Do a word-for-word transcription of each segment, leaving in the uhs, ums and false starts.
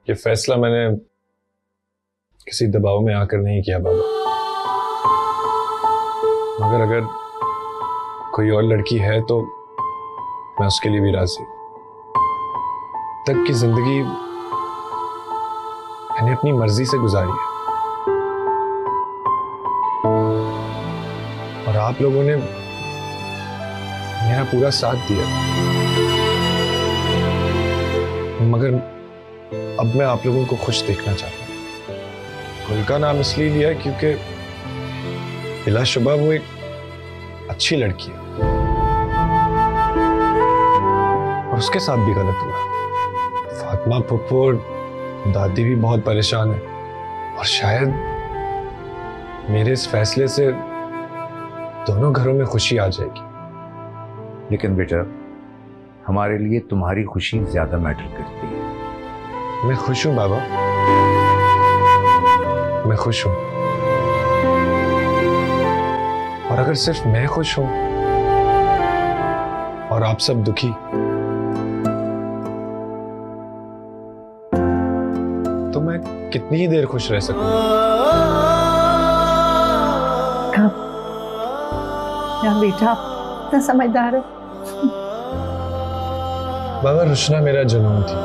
ये फैसला मैंने किसी दबाव में आकर नहीं किया बाबा, मगर अगर कोई और लड़की है तो मैं उसके लिए भी राजी। तक की जिंदगी मैंने अपनी मर्जी से गुजारी है और आप लोगों ने मेरा पूरा साथ दिया, मगर अब मैं आप लोगों को खुश देखना चाहता हूं। गुल का नाम इसलिए लिया क्योंकि बिलाशुबा वो एक अच्छी लड़की है और उसके साथ भी गलत हुआ। फातिमा फुप्पो और दादी भी बहुत परेशान है और शायद मेरे इस फैसले से दोनों घरों में खुशी आ जाएगी। लेकिन बेटा, हमारे लिए तुम्हारी खुशी ज्यादा मैटर करती है। मैं खुश हूं बाबा, मैं खुश हूं, और अगर सिर्फ मैं खुश हूं और आप सब दुखी तो मैं कितनी ही देर खुश रह सकूं? क्या बेटा, इतना समझदार हो। बाबा, रुशना मेरा जुनून थी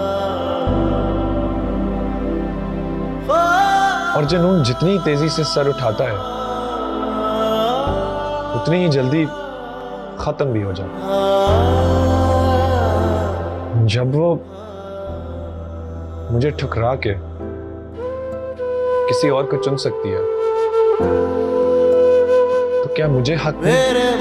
और जुनून जितनी तेजी से सर उठाता है उतनी ही जल्दी खत्म भी हो जाता है। जब वो मुझे ठुकरा के किसी और को चुन सकती है तो क्या मुझे हक नहीं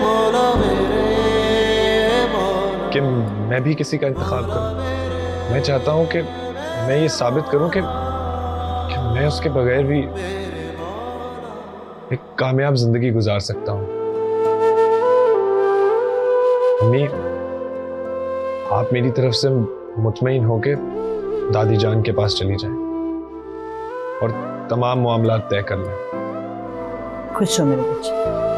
कि मैं भी किसी का इंतखाब करूं? मैं चाहता हूं कि मैं ये साबित करूं कि, कि मैं उसके बगैर भी एक कामयाब जिंदगी गुजार सकता हूं। अम्मी, आप मेरी तरफ से मुतमईन होके दादी जान के पास चली जाएं और तमाम मामलात तय कर लें। खुश हो मेरे बच्चे।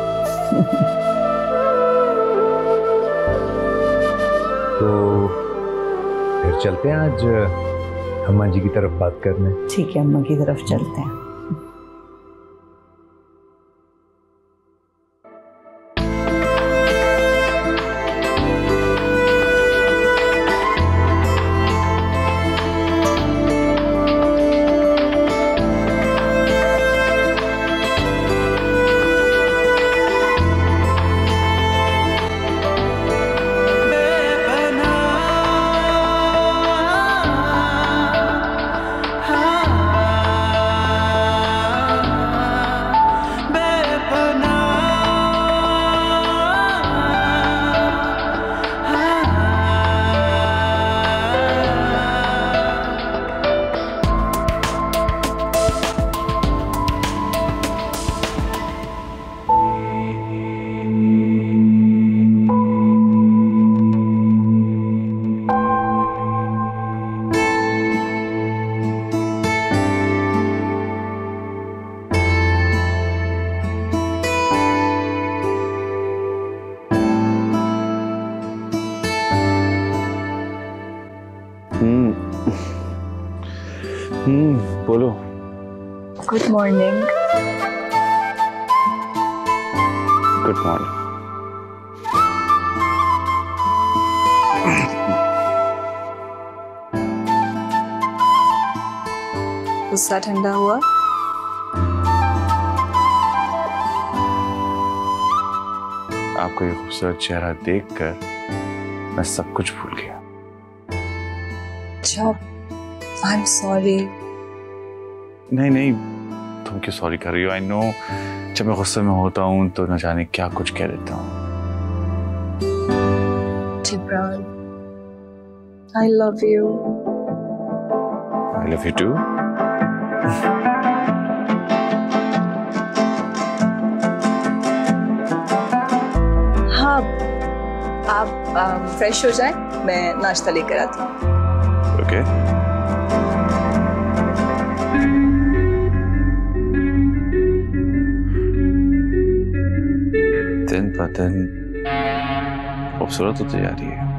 तो फिर चलते हैं आज अम्मा जी की तरफ बात करने। ठीक है, अम्मा की तरफ चलते हैं। हम्म बोलो। Good morning. Good morning. गुस्सा ठंडा हुआ? आपका ये खूबसूरत चेहरा देखकर मैं सब कुछ भूल गया। अच्छा, आई एम सॉरी। नहीं नहीं, तुम क्यों सॉरी कर रही हो? आई नो, जब मैं गुस्से में होता हूँ तो न जाने क्या कुछ कह देता हूँ। Jibran, I love you. I love you too. हाँ, आप फ्रेश हो जाएं, मैं नाश्ता लेकर आती हूँ। ओके। दिन ब दिन खूबसूरत होती जा रही है।